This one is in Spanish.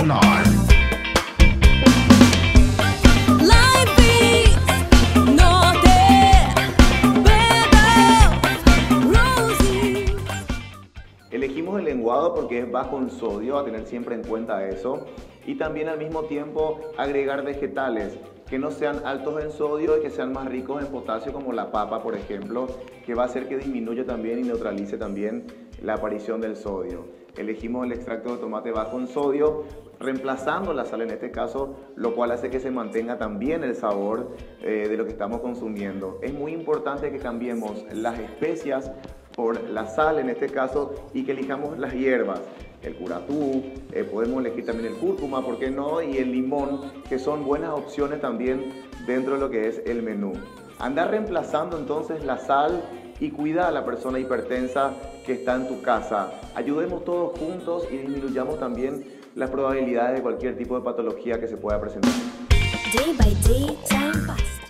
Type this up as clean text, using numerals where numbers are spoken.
tonight. Elegimos el lenguado porque es bajo en sodio, a tener siempre en cuenta eso. Y también al mismo tiempo agregar vegetales que no sean altos en sodio y que sean más ricos en potasio, como la papa, por ejemplo, que va a hacer que disminuya también y neutralice también la aparición del sodio. Elegimos el extracto de tomate bajo en sodio, reemplazando la sal en este caso, lo cual hace que se mantenga también el sabor de lo que estamos consumiendo. Es muy importante que cambiemos las especias por la sal en este caso y que elijamos las hierbas, el curatú, podemos elegir también el cúrcuma, ¿por qué no? Y el limón, que son buenas opciones también dentro de lo que es el menú. Andar reemplazando entonces la sal y cuida a la persona hipertensa que está en tu casa. Ayudemos todos juntos y disminuyamos también las probabilidades de cualquier tipo de patología que se pueda presentar. Day by day, time pass.